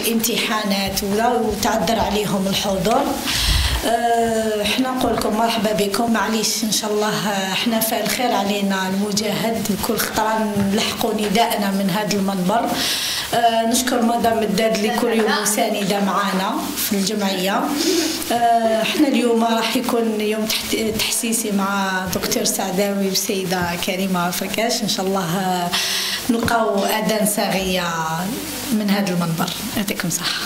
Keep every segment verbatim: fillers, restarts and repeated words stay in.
الامتحانات وتعذر عليهم الحضور. احنا نقول لكم مرحبا بكم. معليش ان شاء الله احنا فعل خير علينا المجاهد، كل خطره نلحقوا نداءنا من هذا المنبر. اه نشكر مدام الداد اللي كل يوم مسانده معنا في الجمعيه. اه احنا اليوم راح يكون يوم تحسيسي مع دكتور سعداوي والسيده كريمه فركاش. ان شاء الله نلقاو اذان صاغيه من هذا المنبر. يعطيكم صحه.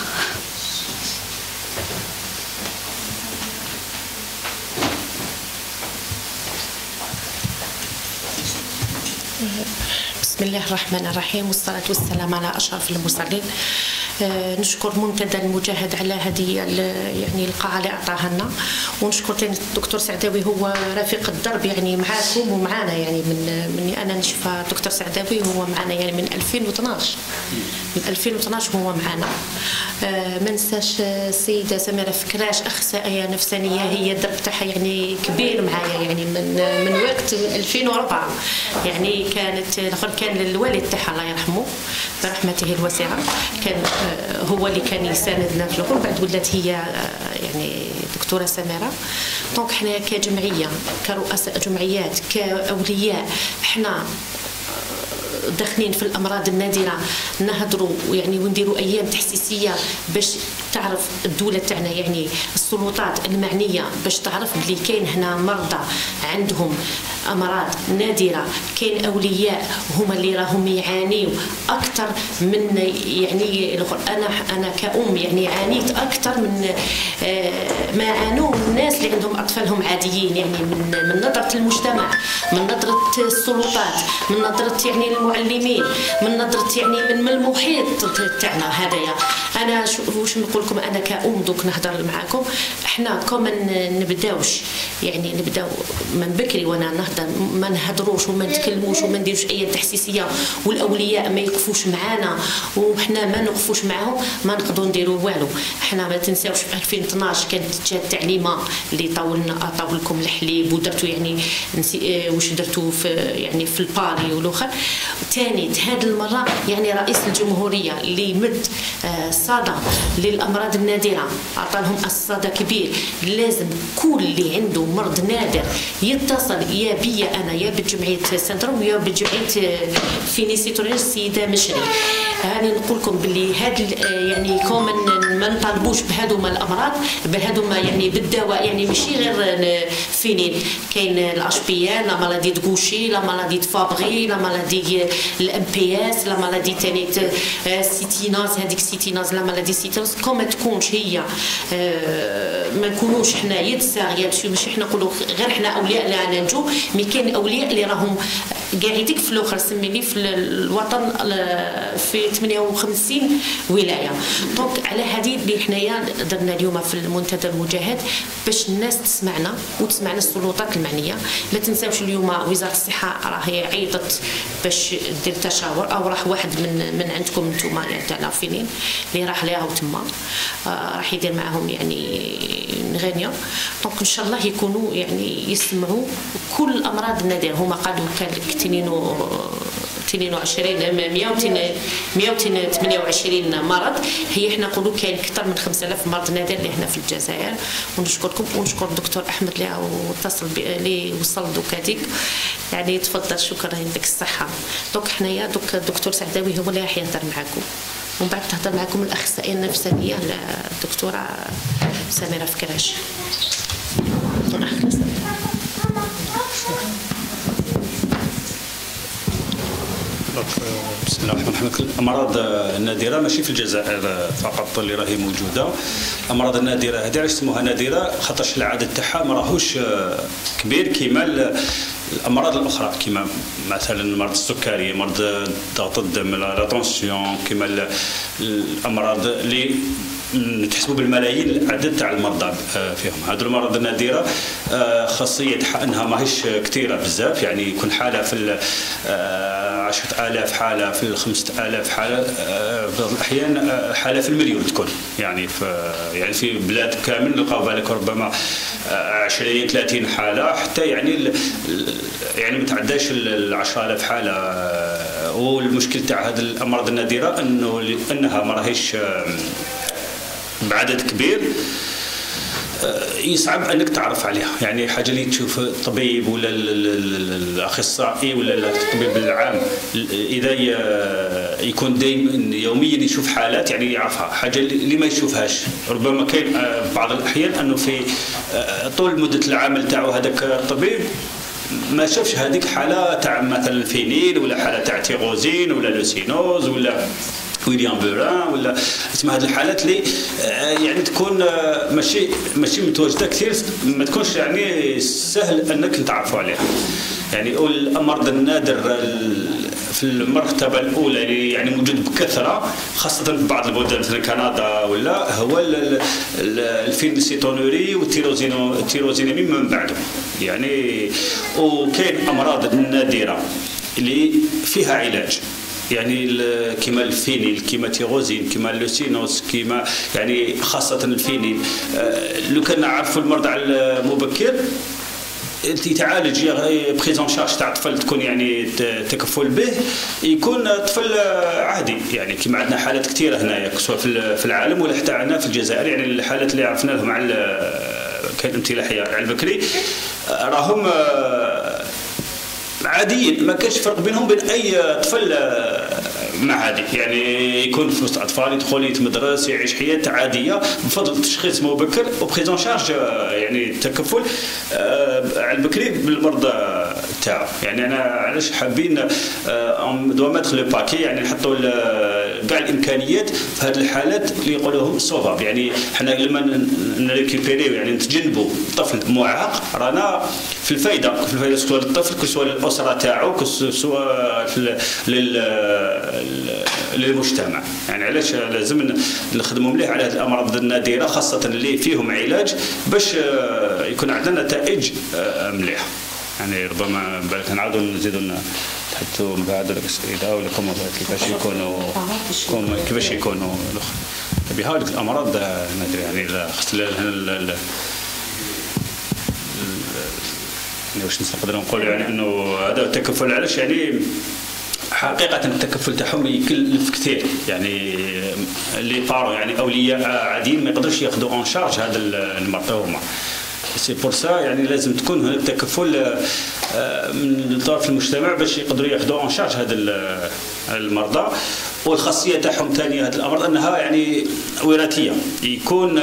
بسم الله الرحمن الرحيم، والصلاة والسلام على أشرف المرسلين. آه نشكر منتدى المجاهد على هذه يعني القاعة اللي أعطاها لنا، ونشكر ثاني الدكتور سعداوي هو رفيق الدرب يعني معاكم ومعانا. يعني من مني أنا نشوف الدكتور سعداوي هو معانا يعني من ألفين واثناش من ألفين واثناش هو معانا. آه ما ننساش السيدة سميرة فكراش أخصائية نفسانية، هي الدرب تاعها يعني كبير معايا يعني من من وقت ألفين وأربعة. يعني كانت كان الوالد تاعها الله يرحمه برحمته الواسعة، كان هو اللي كان يساندنا في الأول. بعد ولات هي يعني دكتورة سميرة. دونك حنا كجمعية كرؤساء جمعيات كأولياء احنا داخلين في الامراض النادره نهضروا يعني ونديروا ايام تحسيسيه باش تعرف الدوله تاعنا يعني السلطات المعنيه باش تعرف بلي كاين هنا مرضى عندهم امراض نادره، كاين اولياء هما اللي راهم يعانيوا اكثر من يعني انا انا كأم يعني عانيت اكثر من ما عانوا الناس اللي عندهم اطفالهم عاديين، يعني من من نظره المجتمع، من نظره السلطات، من نظره يعني المعلمين، من نظره يعني من المحيط تاعنا هذايا. انا واش نقول لكم انا كأم دوك نهضر معاكم، احنا كوم نبداوش يعني نبداو من بكري وانا نهضر، ما نهضروش وما نتكلموش وما نديروش اي تحسيسيه والاولياء ما يقفوش معانا وحنا ما نوقفوش معاهم، ما نقدروا نديروا والو. احنا ما تنساوش في ألفين واثناش كانت جات التعليمه اللي طولنا طول لكم الحليب ودرتوا يعني واش درتوا في يعني في الباري والاخر. ثاني هذه المره يعني رئيس الجمهوريه اللي مد صدى للامراض النادره، عطى لهم الصدى كبير. لازم كل اللي عنده مرض نادر يتصل يا بيا انا يا بجمعيه سنتروم يا بجمعيه فينيسيتورين السيده مشري. هاني نقول لكم باللي هاد يعني كوم ما نطالبوش بهذوما الامراض بهذوما يعني بالدواء، يعني ماشي غير فينين، كاين الاشبيان، لا مالادي دغوشي، لا مالادي فابغي، لا مالادي الام بي اس، لا مالادي ثاني سيتيناز، هذيك سيتيناز لا مالادي سيتيناز. كوم ما تكونش هي ما نكونوش حنا يد ساغيه ماشي حنا نقولوا غير حنا اولياء لا ننجو، مي كاين اولياء اللي راهم قاعدين في الاخر سمي لي في الوطن في ثمانية وخمسين ولايه. دونك على هذه اللي حنايا درنا اليوم في المنتدى المجاهد باش الناس تسمعنا وتسمعنا السلطات المعنيه. ما تنساوش اليوم وزاره الصحه راهي عيطت باش دير تشاور، او راح واحد من من عندكم نتوما يعني تاع فينين اللي راح ليها وتما آه راح يدير معاهم يعني نغنيا. دونك ان شاء الله يكونوا يعني يسمعوا كل الامراض النادره. هما قالوا كان اثنين وعشرين مئة وثمانية وعشرين مرض، هي احنا نقولوا كاين اكثر من خمسة آلاف مرض نادر اللي هنا في الجزائر. ونشكركم ونشكر الدكتور احمد اللي اتصل اللي وصل دوكاتيك يعني تفضل. شكرا يعطيك الصحه. دونك حنايا دوك الدكتور سعداوي هو اللي راح يهضر معكم، ومن بعد تهضر معكم الاخصائيه النفسانيه الدكتوره سميره فكراش. بسم الله الرحمن الرحيم. الامراض النادره ماشي في الجزائر فقط اللي راهي موجوده. الامراض النادره هذه علاش سموها نادره؟ خاطرش العدد تاعها ما راهوش كبير كيما الامراض الاخرى، كيما مثلا مرض السكري، مرض ضغط الدم، لا طونسيون، كيما الامراض اللي نتحسبوا بالملايين العدد تاع المرضى فيهم. هذه المرض النادره خاصيه انها ماهيش كثيره بزاف، يعني يكون حاله في عشرة آلاف حاله، في خمسة آلاف حاله، في بعض الاحيان حاله في المليون تكون، يعني في يعني في بلاد كامل نلقاو بالك ربما عشرين ثلاثين حاله، حتى يعني يعني ما تعداش ال عشرة آلاف حاله والمشكل تاع هذه الامراض النادره انه انها ما راهيش بعدد كبير، يصعب انك تعرف عليها. يعني حاجه اللي تشوف الطبيب ولا الاخصائي ولا الطبيب العام اذا يكون دائما يوميا يشوف حالات يعني يعرفها. حاجه اللي ما يشوفهاش ربما كاين بعض الاحيان انه في طول مده العمل تاعو هذاك الطبيب ما شافش هذيك حاله تاع مثلا الفينيل ولا حاله تاع تيغوزين ولا لوسينوز ولا ويليام بوران ولا اسمها هذه الحالات اللي يعني تكون ماشي ماشي متواجده كثير، ما تكونش يعني سهل انك تعرفوا عليها. يعني الامراض النادر في المرتبه الاولى اللي يعني موجود بكثره خاصه في بعض البلدان مثل كندا ولا هو الفينيلسيتونوري والتيروزينامي من بعده. يعني وكاين امراض نادره اللي فيها علاج، يعني كيما الفينيل كيما تيغوزين كيما اللوسينوس كيما يعني خاصه الفينيل لو كان نعرفوا المرضى على المبكر يتعالج بريزون شارج تاع طفل تكون يعني تكفل به يكون طفل عادي. يعني كيما عندنا حالات كثيره هنايا سواء في العالم ولا حتى عندنا في الجزائر. يعني الحالات اللي عرفنا لهم على كان امتلاحيه على البكري راهم عاديين، ما كانش فرق بينهم بين اي طفل مع عادي. يعني يكون في وسط اطفال يدخل يتمدرس يعيش حياه عاديه بفضل تشخيص مبكر وبريزون شارج يعني التكفل على البكري بالمرضى تاعو. يعني انا علاش حابين دو ماتر لو باكي يعني نحطوا كاع الامكانيات في هذه الحالات اللي يقولوهم صوفاب. يعني حنا لما نريكوبيريو يعني نتجنبوا طفل معاق رانا في الفايده في الفايده سواء للطفل سواء للاسره تاعو سواء للمجتمع. يعني علاش لازم نخدموا مليح على هذه الامراض النادره خاصه اللي فيهم علاج باش يكون عندنا نتائج مليحه. يعني ربما بالك نعاودوا نزيدوا نحطوا من بعد الاسئله ولا كيفاش يكونوا كيفاش يكونوا بهذه الامراض النادره. يعني خاص واش نقدروا نقولوا يعني انه هذا التكفل علاش يعني حقيقه التكفل تاعهم يكلف كثير. يعني اللي بارو يعني اولياء عاديين ما يقدروش ياخذوا اون شارج هذا المرضى هما. سي بور سا يعني لازم تكون هناك تكفل من طرف المجتمع باش يقدروا ياخذوا اون شارج هذا المرضى. والخاصيه تاعهم ثانيه هذه الامراض انها يعني وراثيه، يكون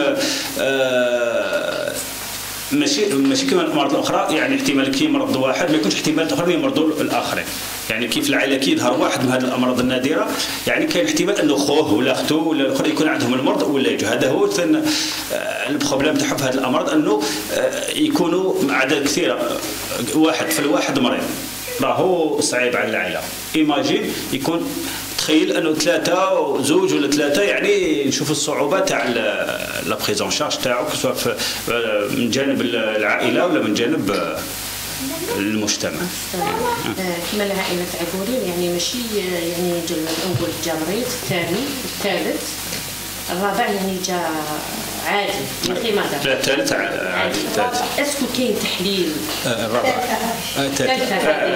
ماشي ماشي كما الامراض الاخرى. يعني احتمال كي مرض واحد ما يكونش احتمال اخر يمرضوا الاخرين. يعني كيف العائله كي يظهر واحد من هذه الامراض النادره يعني كاين احتمال انه خوه ولا اخته ولا الاخر يكون عندهم المرض ولا يجوا. هذا هو البروبليم تاعهم في هذه الامراض انه يكونوا اعداد كثيره واحد في الواحد مريض راهو صعيب على العائله. ايماجين يكون تخيل انه ثلاثه زوج ولا ثلاثه يعني نشوفوا الصعوبه تاع لا بريزون شارج تاعو سواء من جانب العائله ولا من جانب المجتمع. كما العائله تاع غوريل يعني ماشي يعني نقول جا مريض الثاني الثالث الرابع يعني جا عادي من غير ما لا الثالث عادي. الثالث اسكو كاين تحليل الرابع الثالث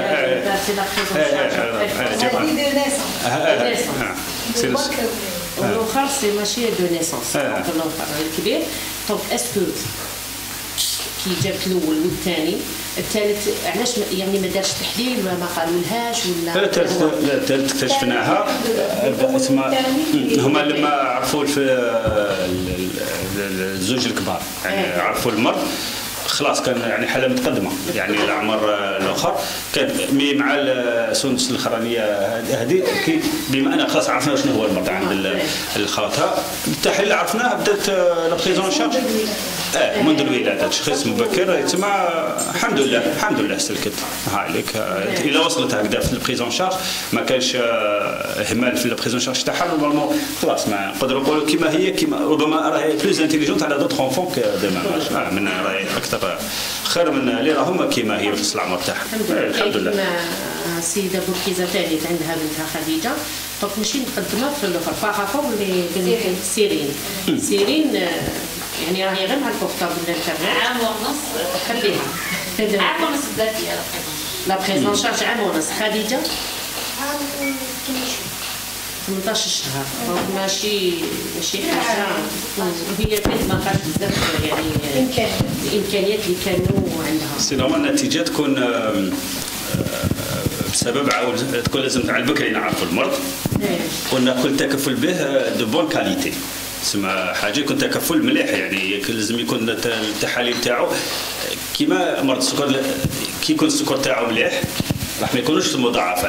والاخر سي ماشي دو نيسونس الاخر الكبير. دونك اسكو كي جاب الاول والثاني الثالث علاش يعني ما دارش تحليل ولا ما قالوا لهاش ولا لا الثالث لا الثالث اكتشفناها اسمها هما لما عرفوا في الزوج الكبار يعني عرفوا المرض خلاص كان يعني حاله متقدمه. يعني العمر الاخر كان مع السونس الاخرانيه هذه بما ان خلاص عرفنا شنو هو المرض عند الخاطها التحليل عرفناه بدات لا بريزون شارج اه منذ الولاده تشخيص مبكر يتسمى الحمد لله الحمد لله سلكت ها عليك الا وصلت هكذا في البريزون شارج ما كانش اهمال في البريزون شارج تاعها نورمالمون خلاص ما نقدروا نقولوا كما هي كما ربما راهي بلوز انتيليجونت على دوطخ اونفون ديما من راهي اكثر خير من اللي راهم كما هي في العمر تاعها الحمد لله. السيده بوركيزه ثالث عندها بنتها خديجه دونك ماشي مقدمه في الاخر بارابور اللي سيرين سيرين يعني راهي غير مع البورتابل الانترنت عام ونص خليها عام ونص بدات لا بريزون شارج عام ونص. خديجه ثمنطاش شهر دونك ماشي ماشي حاجه وهي كانت ما بقاش بزاف يعني الامكانيات اللي كانوا عندها. سي نورمال النتيجه تكون بسبب عاود تكون لازم على البكري نعرفوا المرض قلنا كل تكفل به دو بون كاليتي تسمى حاجه يكون تكفل مليح يعني لازم يكون التحاليل تاعو كيما مرض السكر كي يكون السكر تاعو مليح راح ما يكونوش المضاعفات.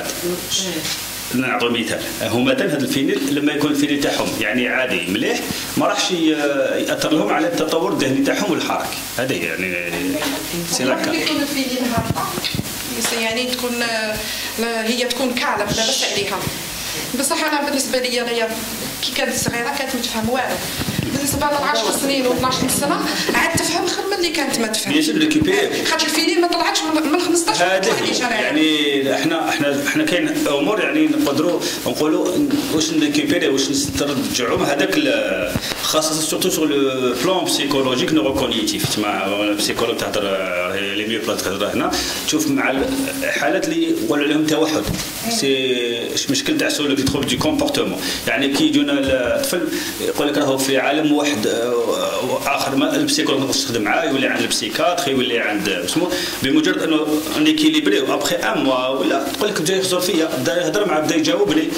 نعطوا مثال هما مثلا هذا الفينيل لما يكون الفينيل تاعهم يعني عادي مليح ما راحش ياثر لهم على التطور الذهني تاعهم والحركي هذه يعني سي لاكا يكون الفينيل هابطه يعني تكون هي تكون كعله لاباس عليها بصح انا بالنسبه لي انايا كي كانت صغيره كانت ما تفهم والو بالنسبه لها عشر سنين و اثناش سنه عاد تفهم خير من اللي كانت ما تفهم. بيان سور ريكوبير خاطر الفينيل ما طلعتش من خمسطاش يعني احنا احنا احنا كاين امور يعني نقدروا نقولوا واش نريكوبيري واش نسترجعوا هذاك خاصه سورتو سور لو بلان بسيكولوجيك نيوروكوغنيتيف تسمى البسيكولوج تهضر لي ميو بلان تهضر هنا تشوف مع الحالات اللي يقولوا عليهم توحد سي مشكل تاع سولو كي تخوف دي كومبورتمون يعني كي يجونا الطفل يقول لك راهو في عالم واحد اخر ما البسيكولوج ما تخدم معاه يولي عند البسيكاتر يولي عند اسمه بمجرد انه نيكيليبري ابخي ان موا ولا تقول لك جاي يخزر فيا بدا يهضر معاه بدا يجاوبني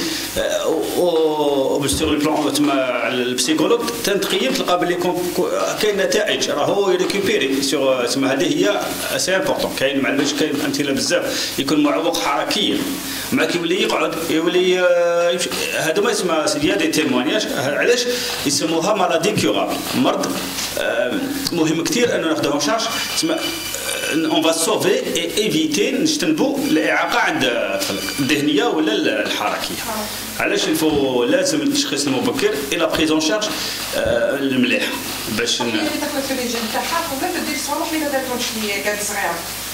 وبالسيغ البلان تما البسيكولوج تنتقيم تلقى بلي كاين نتائج راهو يريكوبيري سيغ تما هذه هي اسي امبورطون كاين مع باش كاين امثله بزاف يكون معوق حركيا مع كيولي يقعد يولي هذا ما يسمى سيديا دي تيمونياج علاش يسموها مالادي كيورابل مرض مهم كثير انه ناخذوه شارج تسمى اون فا سوفي اي ايفيتي نجتنبوا الاعاقه عند الذهنيه ولا الحركيه. علاش الفو لازم التشخيص المبكر الى بريزون شارج المليح باش اللي تاخذ في الرجال تاعها ولا تدير صالح اللي ما دارتهمش هي كانت صغيره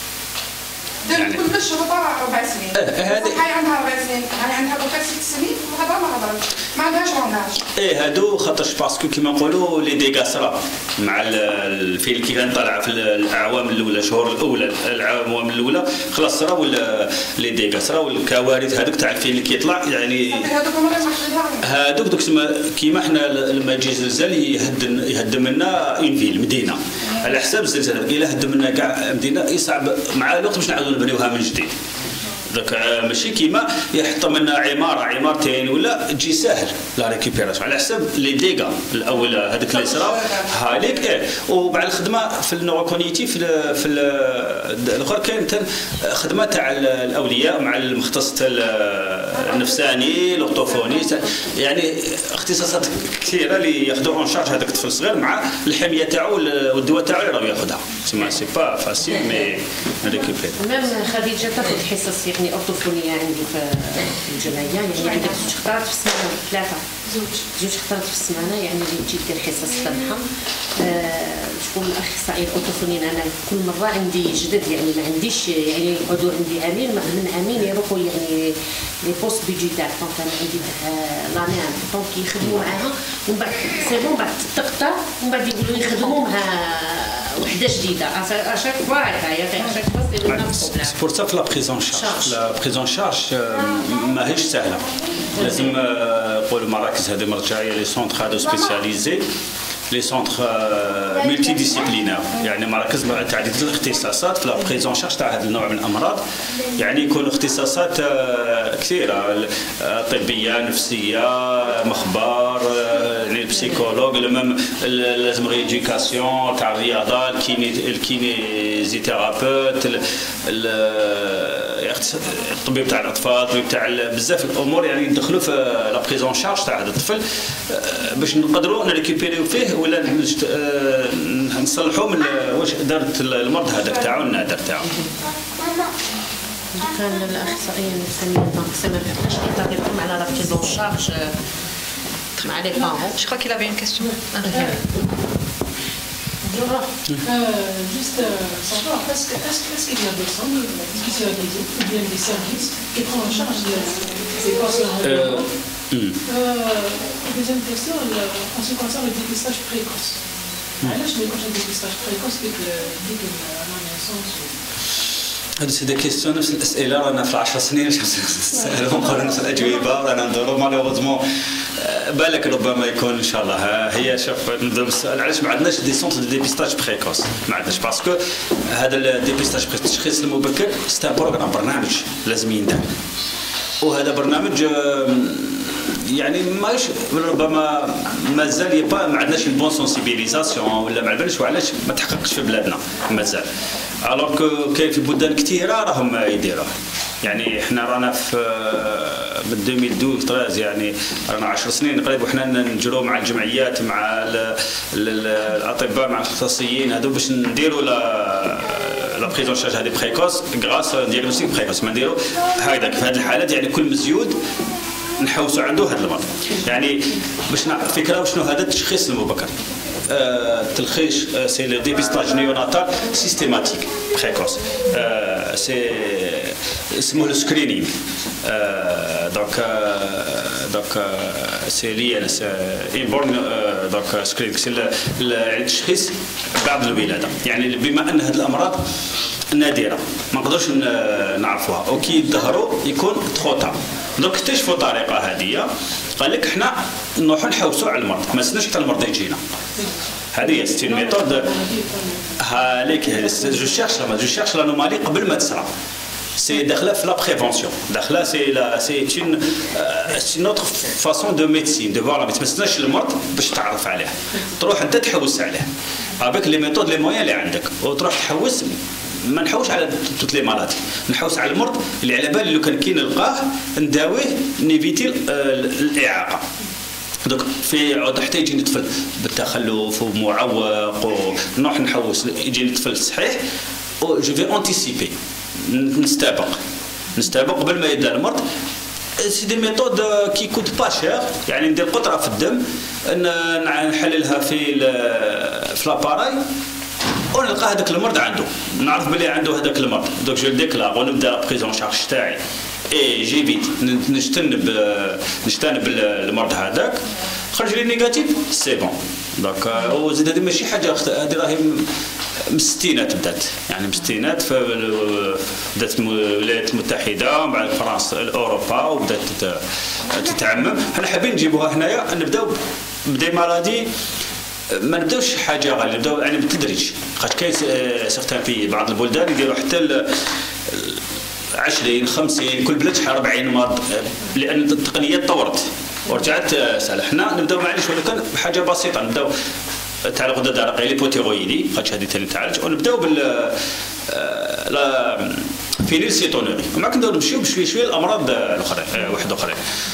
درت كل مش ربع ربع سنين هذه هاي عندها ربع سنين هاي عندها دوكا ست سنين وهذا ما هضرش ما عندهاش ما عندهاش ايه هادو خاطرش باسكو كيما نقولوا لي ديغا صرا مع الفيل كي كان طالع في الاعوام الاولى الشهور الاولى الاعوام الاولى خلاص صرا ولا لي ديغا صرا والكوارث هذوك تاع الفيل اللي كيطلع يعني هذوك هذوك دوك كيما حنا لما يجي زلزال يهدم يهدم لنا اون فيل مدينه على حساب الزلزال الا هدم لنا كاع مدينه يصعب مع الوقت باش نعاودوا نبنيوها من جديد. دونك ماشي كيما يحطم لنا عماره عمارتين ولا تجي ساهل لا ريكوبيراسيون على حساب لي ديغا الاول هذاك اللي صرا هاليك ايه ومع الخدمه في النوروكونيتيف في في الاخر كاين خدمه تاع الاولياء مع المختص النفساني الاورتوفوني يعني اختصاصات كثيره اللي ياخذوا اون شارج هذاك الطفل الصغير مع الحميه تاعو والدواء تاعو اللي راه ياخذها سي سي با فاسيل مي ريكوبير. ميم خديجه تاخذ حصص يعني اورتوفونيه عندي في الجمعيه يعني عندك زوج خطرات في السمانه ثلاثه زوج زوج خطرات في السمانه يعني اللي تجي دير حصص تاعها شكون الاخصائي الاورتوفونيين انا كل مره عندي جدد يعني ما عنديش يعني يقعدوا عندي عامين من عامين يروحوا يعني لي بوست بيجيتال دونك انا عندي لانيان دونك يخدموا معاها ومن بعد سي بون بعد تقطع ومن بعد يقولوا يخدموا معها وحده جديده اشاك فوا هكايا اشاك فوا سي لو بروبليم. بور سا لا بريزون شارج لا بريزون شارج ماهيش سهله لازم نقولوا مراكز هذه مرجعيه لي سونتر هادو سبيسياليزي لي سونتر ملتي ديسيبلينير يعني مراكز تعديد الاختصاصات في لا بريزون شارج تاع هذا النوع من الامراض يعني يكونوا اختصاصات كثيره طبيه نفسيه مخبار يعني البسيكولوج لازم ريديكاسيون تاع الرياضه الكينيزي ثيرابوت الطبيب تاع الاطفال الطبيب تاع بزاف الامور يعني يدخلوا في لا بريزون شارج تاع هذا الطفل باش نقدروا نريكوبيريو فيه ولا نصلحوا من واش دارت المرض هذاك تاعو النادر تاعو. كان الاخصائيه النفسانيه تنقسم ما فيهاش يطلقوا على لا بريزون شارج مع لي بارون. Je crois qu'il avait une question. Euh, juste euh, savoir, est-ce qu'il est qu y a des centres, des spécialisés ou bien des services qui prennent en charge ces cas-là euh, mm. euh, Deuxième question, le, en ce qui concerne le dépistage précoce. Mm. Alors, je me dis que le dépistage précoce, c'est que la naissance. هذا سي دي كيستيون نفس الاسئله رانا في عشر سنين نسالهم قبل نفس الاجوبه رانا ندوروا مالوغوزمون بالك ربما يكون ان شاء الله. هي شوف نبداو بالسؤال علاش ما عندناش دي سونتر دو ديبيستاج بريكوس؟ ما عندناش باسكو هذا الديبيستاج التشخيص المبكر ستا بروغرام برنامج لازم يندار، وهذا برنامج يعني ماش ربما مازال يبا ما عندناش بون سونسيبيليزاسيون ولا ما عندناش وعلاش ما تحققش في بلادنا مازال. الوغ كو كاين في بلدان كثيره راهم يديروه. يعني احنا رانا في من ألفين واثني عشر يعني رانا عشر سنين قريب وحنا نجرو مع الجمعيات مع الاطباء مع الاختصاصيين هذو باش نديروا لا لا بريزون شارج هذه بريكوس غراس دياغنوستيك بريكوس ما نديروا هكذا. في هذه الحالات يعني كل مزيود نحوسوا عنده هذا المرض. يعني باش فكره شنو هذا التشخيص المبكر. التلخيص سي لو ديبيستاج نيوناتال سيستيماتيك بريكوس سي اسمه السكرينينغ دونك دونك سي لي سي انبورن دونك سكرينينغ سي التشخيص بعد الولاده. يعني بما ان هذه الامراض نادره ما نقدرش نعرفوها وكي يظهروا يكون تخوطا. دونك اكتشفوا طريقه هذه قال لك احنا نروحوا نحوسوا على المرض ما نستناش حتى المرض يجينا. هذه هي ستي ميثود هاليك جو شيرش لا جو شيرش لانومالي قبل ما تصرى. سي داخله في لا بريفونسيون داخله سي لا سي اون سي نوتر فاسون دو ميديسين دو فوالا ما تمسناش المرض باش تعرف عليه تروح انت تحوس عليه افيك لي ميثود لي مويان اللي عندك وتروح تحوس. ما نحوش على توت لي مالادي نحوس على المرض اللي على بالي لو كان كي نلقاه نداويه نيفيتي الاعاقه. دوك في عود حتى يجيني طفل بالتخلف ومعوق ونروح نحوس يجيني طفل صحيح و جو في انتيسيبي نستابق نستابق قبل ما يبدا المرض. سي دي ميثود كي كوت با شير يعني ندير قطره في الدم نحللها في في لاباراي ونلقى هذاك المرض عنده نعرف بلي عنده هذاك المرض. دوك جو ديكلار ونبدا بريزون شارج تاعي اي جيفيت نجتنب نجتنب المرض هذاك خرج لي نيجاتيف سي بون. دونك وزيد هذه ماشي حاجه هذه راهي من الستينات بدات يعني من الستينات بدات الولايات المتحده مع فرنسا اوروبا وبدات تتعمم. حنا حابين نجيبوها هنايا نبداو بدي مرضي ما نبداوش حاجه غاليه نبداو يعني بالتدريج خاطر كاين سيغتان في بعض البلدان يديروا حتى عشرين خمسين كل بلاد شحال أربعين مرض لان التقنيه تطورت ورجعت سهله. حنا نبداو معليش ولو كان بحاجه بسيطه نبداو تاع الغده الدرقيه لي بوتيرويدي خاطر هذه ثاني تعالج ونبداو بال لا فينيل سيتونوري ومع كنبداو نمشيو بشويه شويه الامراض الاخرى واحد اخرى.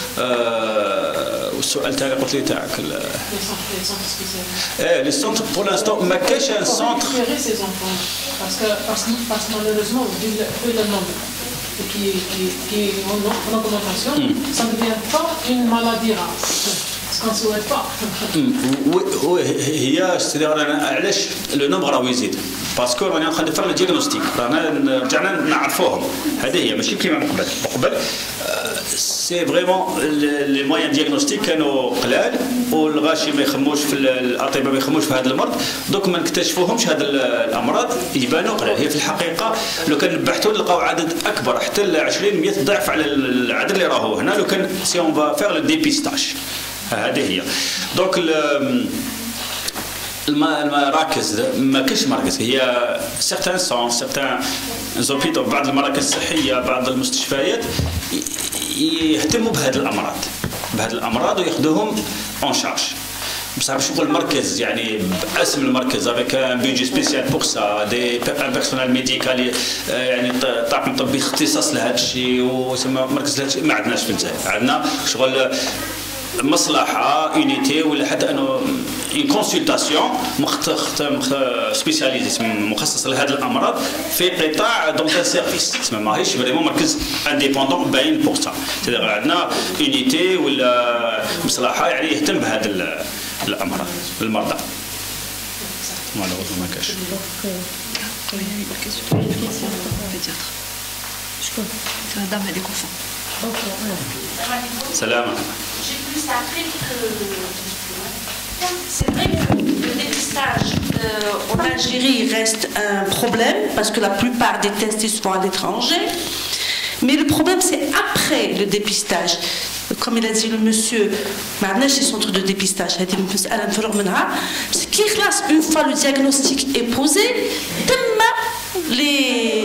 والسؤال تاعي قلت لي تاعك ايه لي سونتر بور لانستون ما كاينش ان سونتر باسكو باسكو مالوريزمون vu le nombre qui qui qui en augmentation ça ne devient pas une maladie rare ce qu'on souhaite pas. وي هي استدارة علاش لو نومبر راهو يزيد باسكو راني نخلي فرق الدياغنوستيك رانا رجعنا نعرفوهم. هذه هي ماشي كيما من قبل قبل سي فريمون لي مويان دياغنوستيك كانوا قلال والغاشي ما يخموش في الاطباء ما يخموش في هذا المرض. دوك ما نكتشفوهمش هذا الامراض يبانوا قلال. هي في الحقيقه لو كان نبحثوا نلقاو عدد اكبر حتى عشرين مئة ضعف على العدد اللي راهو هنا لو كان سي اون فا فيغ لو ديبيستاج. هذه هي دونك المراكز ما كاينش مراكز هي سيغتان سون سيغتان زوبيتو بعض المراكز الصحيه بعض المستشفيات يهتموا بهذه الامراض بهذه الامراض وياخذوهم اون شارج. بصح باش نقول مركز يعني باسم المركز افيك ان بيجي سبيسيال بور سا دي ان بيرسونال ميديكال يعني طاقم طبي اختصاص لهذا الشيء ويسمى مركز لهذا الشيء ما عندناش في الجزائر. عندنا شغل مصلحه يونيتي ولا حتى انه اون كونسلطاسيون سبيسياليزي مخصص لهذه الامراض في قطاع دونتال سيرفيس تسمى ماهيش فريمون مركز انديبوندون باين بور سا. عندنا يونيتي ولا مصلحه يعني يهتم بهذه الامراض المرضى. ما كاش شكون تهضر هذيك وفا سلامة. J'ai plus appris que c'est vrai que le dépistage euh, euh, en Algérie, il reste un problème parce que la plupart des tests se font à l'étranger. Mais le problème, c'est après le dépistage. Comme il a dit le monsieur, maintenant ces centres de dépistage, une fois le diagnostic est posé, les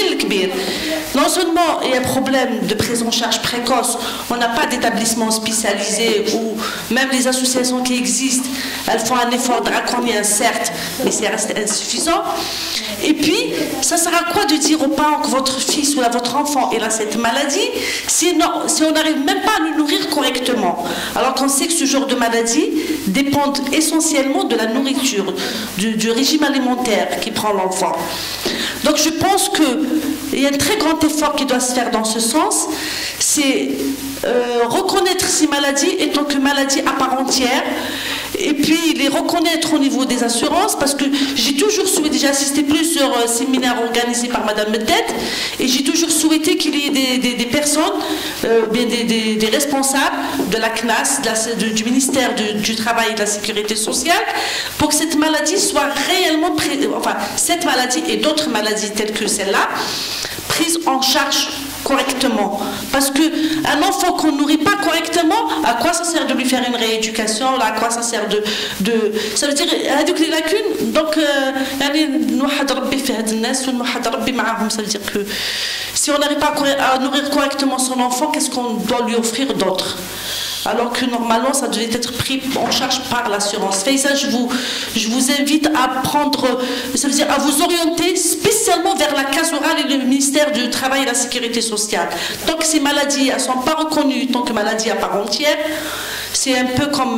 non seulement il y a un problème de prise en charge précoce, on n'a pas d'établissement spécialisé ou même les associations qui existent, elles font un effort draconien certes, mais ça reste insuffisant. Et puis, ça sert à quoi de dire aux parents que votre fils ou votre enfant il a cette maladie si, non, si on n'arrive même pas à le nourrir correctement, alors qu'on sait que ce genre de maladie dépend essentiellement de la nourriture, du, du régime alimentaire qui prend l'enfant. Donc je pense qu'il y a un très grand effort qui doit se faire dans ce sens, c'est euh, reconnaître ces maladies étant que maladies à part entière, et puis les reconnaître au niveau des assurances, parce que j'ai toujours souhaité, j'ai assisté plusieurs euh, séminaires organisés par Madame Meddet, et j'ai toujours souhaité qu'il y ait des, des, des personnes, euh, bien des, des, des responsables de la C N A S, de la, de, du ministère du, du Travail et de la Sécurité sociale, pour que cette maladie soit réellement, pré, enfin cette maladie et d'autres maladies telles que celle-là, prises en charge correctement. Parce qu'un enfant qu'on ne nourrit pas correctement, à quoi ça sert de lui faire une rééducation, à quoi ça sert de... de ça veut dire, هذوك les lacunes, donc, يعني نوحد ربي في هاد الناس ونوحد ربي معاهم, ça veut dire que si on n'arrive pas à nourrir correctement son enfant, qu'est-ce qu'on doit lui offrir d'autre? Alors que normalement ça devait être pris en charge par l'assurance. Faïza, je vous, je vous invite à prendre, ça veut dire à vous orienter spécialement vers la case orale et le ministère du Travail et de la Sécurité sociale. Tant que ces maladies ne sont pas reconnues tant que maladies à part entière, c'est un peu comme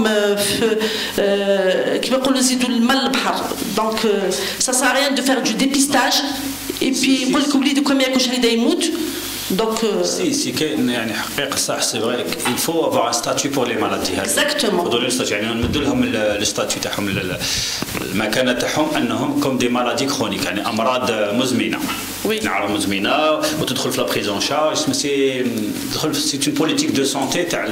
qui va donc euh, ça ne sert à rien de faire du dépistage et puis moi je oublie de combien que je l'ai Donc, euh... si, si, c'est vrai, il faut avoir un statut pour les maladies. Exactement. Il faut donner le statut. يعني نمد لهم الستاتيو تاعهم المكانة تاعهم أنهم comme des maladies chroniques, يعني أمراض مزمنة. Oui. نعرف مزمنة وتدخل في la prise en charge. C'est c'est une politique de santé تاع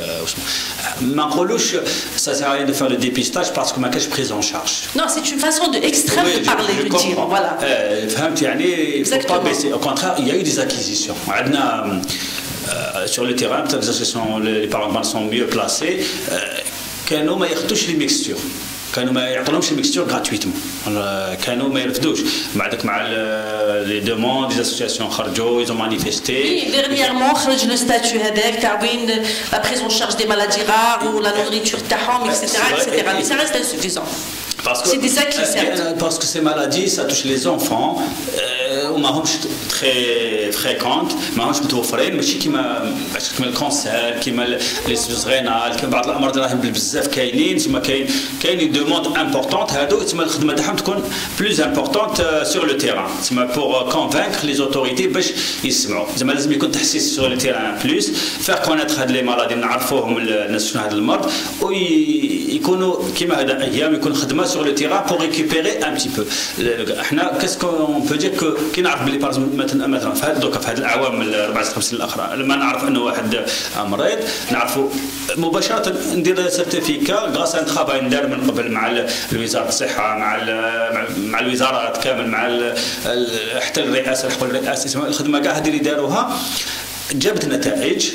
ما نقولوش ça sert à rien de faire le dépistage parce que ما كاش prise en charge. Non, c'est une façon de extrême de parler, je dire. Voilà. فهمت يعني il faut pas baisser. Au contraire, il y a eu des acquisitions. عندنا sur le terrain, les associations, les parents sont mieux placés. كانوا ما ياخذوش لي ميكستور. كانوا ما يعطونهمش الميكستور غراتويتمون. كانوا ما يرفدوش. بعدك مع لي دوموند دي اسوسياسيون خرجوا ils ont manifesté. Oui, dernièrement خرج le statut هذاك تاع وين la prise en charge des maladies rares ou la nourriture تاعهم et cetera et cetera. Mais ça reste insuffisant. C'est des acquis, certes. Parce que ces maladies, ça touche les enfants. وما همش très fréquentes, ما همش متوفرين ماشي كيما كيما الكونسير كيما لي سوزغينال كيما بعض الامراض راهم بزاف كاينين تما كاين كاين دوموند امبورطونت هادو تما الخدمه تاعهم تكون بلوز امبورطونت سور لو تيران تما بور كونفانكر لي زوتوريتي باش يسمعوا زعما لازم يكون تحسيس سور لو تيران بلوس فير كونيتر هاد لي مالادي نعرفوهم الناس شنو هاد المرض ويكونوا كيما هذا ايام يكون خدمه سور لو تيران بور ريكوبيري ان بتي بو احنا كاسكو اون بو دير كو كي نعرف بلي مثلا مثلا في هذا دوكا في هذه الاعوام الاربع خمس سنين الاخرى لما نعرف انه واحد مريض نعرفوا مباشره ندير سيرتيفيكا غراس ان ترافاي ندار من قبل مع الوزاره الصحه مع مع الوزارات كامل مع حتى الرئاسه الحقوق الرئاسيه الخدمه كاع هذه اللي داروها جابت نتائج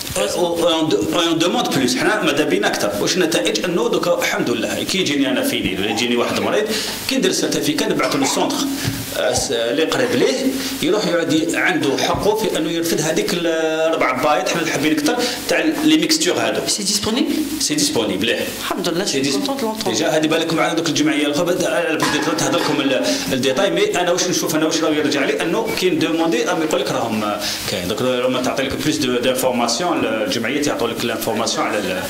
اون دوموند بلوس حنا ماذا بينا اكثر واش النتائج انه دوكا الحمد لله كي يجيني انا فيني ولا يجيني واحد مريض كي ندير سيرتيفيكا نبعثو للسونتر اللي قريب ليه يروح يعود عنده حقه في انه يرفد هذيك الاربع بايت حنا حابين اكثر تاع لي ميكستور هادو سي ديسپونيبل سي ديسپونيبل الحمد لله سي ديسپونيبل ديجا هذه بالك مع دوك الجمعيه الاخرى بديت نهضر لكم الديتاي مي انا واش نشوف انا واش راه يرجع لي انه كاين دوموندي راهم يقول لك راهم كاين دوك لما تعطي لك بلوس دانفورماسيون الجمعيه تعطوا لك لانفورماسيون على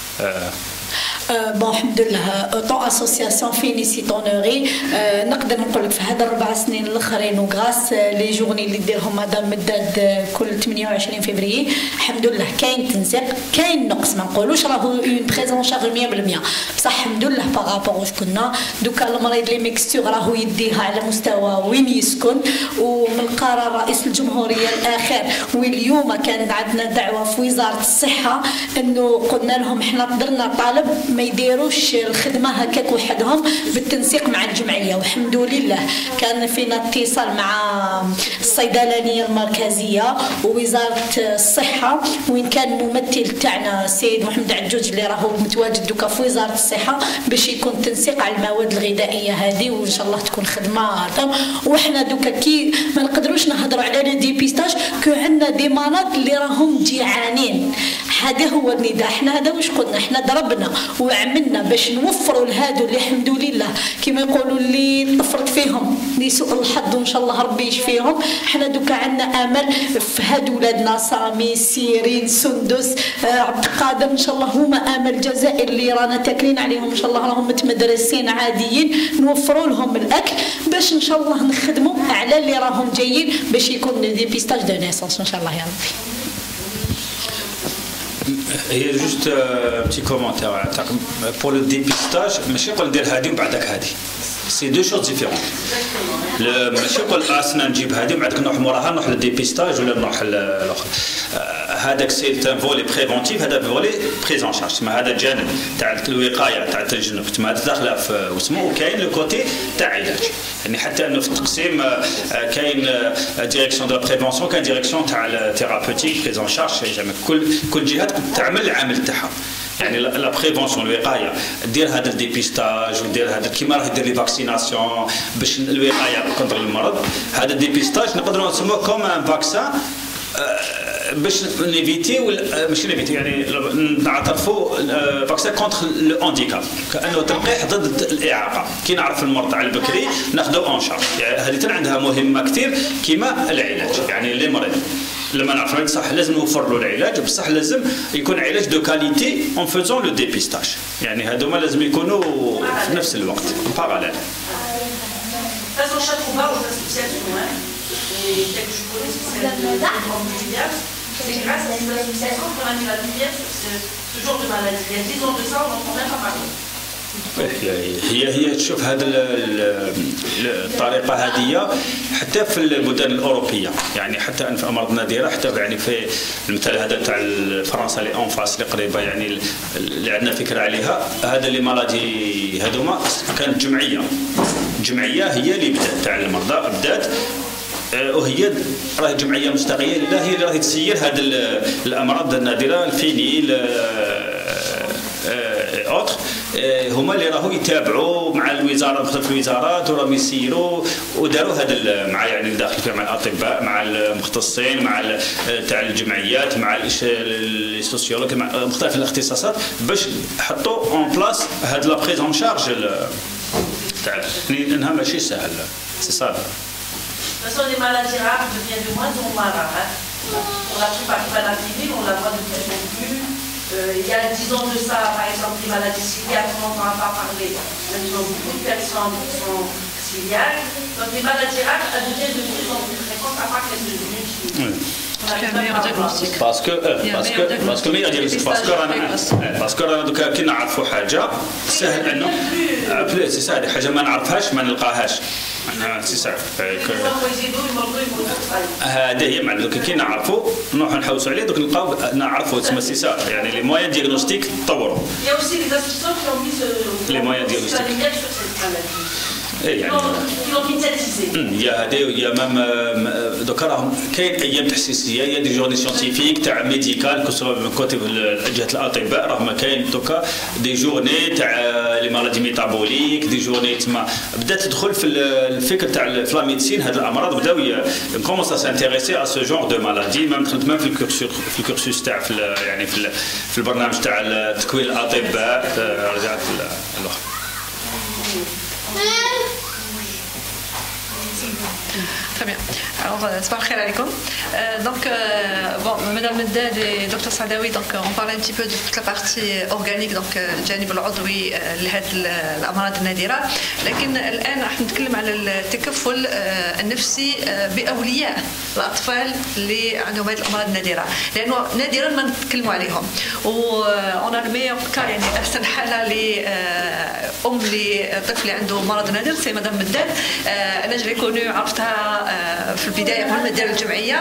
بون الحمد لله اوتون اسوسياسيون فينيسيتونوري نقدر نقول لك في هذا الاربع سنين الاخرين وغراس لي جورني اللي ديرهم مدام مداد كل ثمانية وعشرين فبراير الحمد لله كاين تنسيق كاين نقص ما نقولوش راهو اون بريزون شارج مية بالمية بصح الحمد لله بارابور واش كنا دوكا المريض لي ميكستور راهو يديها على مستوى وين يسكن ومن قرار رئيس الجمهوريه الاخر واليوم كانت عندنا دعوه في وزاره الصحه انه قلنا لهم احنا درنا طالب ما يديروش الخدمه هكاك وحدهم بالتنسيق مع الجمعيه. والحمد لله كان فينا اتصال مع الصيدلانيه المركزيه ووزاره الصحه، وين كان ممثل تاعنا السيد محمد عجوج اللي راهو متواجد دوكا في وزاره الصحه باش يكون تنسيق على المواد الغذائيه هذه، وان شاء الله تكون خدمه تم. وحنا دوكا كي ما نقدروش نهضروا على لي ديبيستاج كو عندنا دي مرض اللي راهم جيعانين. هذا هو النداء. احنا هذا واش قلنا، احنا ضربنا وعملنا باش نوفروا لهادو اللي الحمد لله كما يقولوا اللي طفرت فيهم لسوء الحظ وان شاء الله ربي يشفيهم. احنا دوكا عندنا امل في هاد ولادنا سامي سيرين سندس عبد القادر ان شاء الله هما امل الجزائر اللي رانا تاكلين عليهم ان شاء الله راهم متمدرسين عاديين، نوفروا لهم الاكل باش ان شاء الله نخدموا على اللي راهم جايين باش يكون ديبيستاج دو نيسونس ان شاء الله يا ربي. هي جوست بتي كومونتير بور لو ديبيستاج ماشي نقول ندير هادي ومن بعدك هادي، سي دو شوز ديفيرون. ماشي نقول اسنا نجيب هادي ومن بعدك نروح موراها نروح للديبيستاج ولا نروح الاخر. هذاك سي ان فولي بريفونتيف، هذا فولي بريزون شارج، تما هذا الجانب تاع الوقايه تاع التجنب تما هذا داخله في وسمو. وكاين لو كوتي تاع العلاج، يعني حتى انه في التقسيم كاين ديريكسيون دو لا بريفونسيون، كاين ديريكسيون تاع الثيرابوتيك بريزون شارج، يعني كل كل جهات تعمل العمل تاعها. يعني لا بريفونسيون الوقايه دير هذا الديبيستاج ودير هذا كيما راه يدير لي فاكسيناسيون باش الوقايه كونتر المرض. هذا الديبيستاج نقدروا نسموه كوم ان فاكسان باش نيفيتي ماشي نيفيتي يعني نعترفوا فاكسان كونتر لو هانديكاب، كانه تلقيح ضد الاعاقه. كي نعرف المرض على البكري ناخذوا اون شارج، يعني هذه عندها مهمه كثير كيما العلاج. يعني اللي مريض لما نعرف بصح لازم نوفر له العلاج، بصح لازم يكون علاج دو كاليتي اون فوزون لو ديبيستاج. يعني هذوما لازم يكونوا في نفس الوقت باراليل. C'est grâce à ces associations qu'on a mis la lumière sur ce, ce genre de maladie. Il y a dix ans de ça, on n'entend même pas parler. هي هي تشوف هذه الطريقه هذه حتى في البلدان الاوروبيه، يعني حتى في امراض نادره، حتى يعني في المثال هذا تاع فرنسا اللي اون فاس اللي قريبه يعني اللي عندنا فكره عليها. هذا اللي مرضي هذوما كانت جمعيه جمعيه هي اللي بدات تاع المرضى بدات، وهي راهي جمعيه مستقله هي اللي راهي تسير هذه الامراض النادره الفينيل اوتر. هما اللي راهو يتابعوا مع الوزاره مختلف الوزارات وراهم يسيروا وداروا هذا مع يعني داخل فيه مع الاطباء مع المختصين مع تاع الجمعيات مع السوسيولوج مع مختلف الاختصاصات باش حطوا اون بلاس هاد لا بريزون شارج تاع انها ماشي سهل. سي صعب. De toute façon, les maladies rares deviennent de moins en moins rares. Hein. On la trouve pas la civile, on la voit de plus en plus. Euh, il y a dix ans de ça, par exemple, les maladies ciliaques, on n'entend pas parler. Maintenant, beaucoup de personnes sont ciliaques. Donc, les maladies rares, elles deviennent de plus en plus fréquentes, à part quelques-unes qui. Oui. parce que parce que parce que meilleur diagnostic parce que رانا parce que رانا دوكا كي نعرفوا حاجه سهل انه بلي سي سهل حاجه ما نعرفهاش ما نلقاهاش انا سي صعب هذه هي مع دوكا كي نعرفوا نروحوا نحوسوا عليه دوك نلقاو نعرفوا تسمى سي صعب يعني لي مويان ديagnostic تطوروا لي مويان ديagnostic يعني يا هذا يا مام دوكا راهم كاين ايام تحسيسيه يا دي جورني سيانتيفيك تاع ميديكال كسوا من كوتي جهه الاطباء راهم كاين دوكا دي جورني تاع لي مالادي ميتابوليك دي جورني تما بدات تدخل في الفكر تاع في لا ميديسين هاد الامراض بداو كومونس ا سانتيريسي ا سو جونغ دو مالادي ميم دخلت ميم في الكورسوس في الكورسوس تاع في يعني في, في البرنامج تاع تكوين الاطباء رجعت الاخر. Très bien. Alors, c'est khayr alaikum. Euh, donc, euh, bon, Madame Meddad et Docteur Saadawi, donc on parle un petit peu de toute la partie organique, donc الجانب العضوي لهذه الأمراض النادرة. لكن الآن راح نتكلم على التكفل النفسي بأولياء الأطفال اللي عندهم هذه الأمراض النادرة، لأنه نادرا ما نتكلموا عليهم. و on a le meilleur cas يعني أحسن حالة ام لطفل اللي عنده مرض نادر سي مدام مداد. انا جري كونو عرفتها في البدايه قبل ما دار الجمعيه،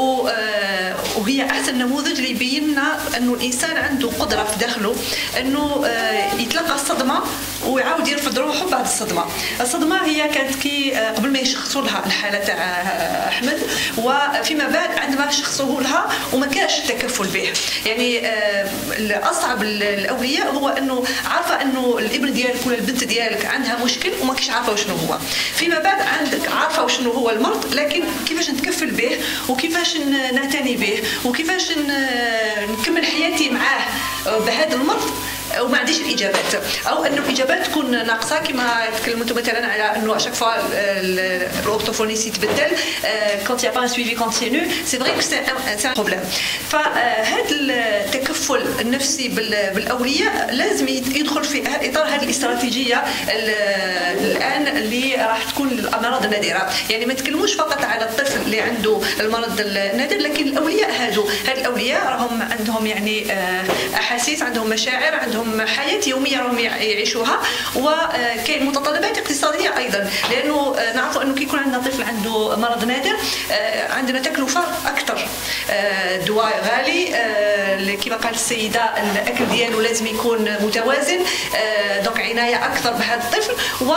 وهي احسن نموذج اللي يبين لنا انه الانسان عنده قدره في داخله انه يتلقى الصدمه ويعاود يرفض روحه بعد الصدمه. الصدمه هي كانت كي قبل ما يشخصوا لها الحاله تاع احمد، وفيما بعد عندما شخصوه لها وما كانش التكفل به. يعني الاصعب الاولياء هو انه عارفه انه الابن ديالك ولا البنت ديالك عندها مشكل وما كيش عارفه شنو هو. فيما بعد عندك عارفه شنو هو المرض، لكن كيفاش نتكفل به وكيفاش نعتني به وكيفاش نكمل حياتي معاه بهذا المرض وما عنديش الاجابات، او انه الاجابات تكون ناقصه. كما تكلموا انتم مثلا على انه اشاك فوا الاورثوفونيس يتبدل كونت يا با ان سويفي كونتينيو، سي فري كو سي ان بروبليم. فهذا التكفل النفسي بالاولياء لازم يدخل في اطار هذه الاستراتيجيه الان اللي راح تكون الامراض النادره. يعني ما نتكلموش فقط على الطفل اللي عنده المرض النادر، لكن الاولياء هادو هاد الاولياء راهم عندهم يعني احاسيس، عندهم مشاعر، عندهم حياه يوميه راهم يعيشوها، وكاين متطلبات اقتصاديه ايضا، لانه نعرفوا انه كي يكون عندنا طفل عنده مرض نادر عندنا تكلفه اكثر، دواء غالي، كما قالت السيده الاكل ديالو لازم يكون متوازن، دونك عنايه اكثر بهذا الطفل. و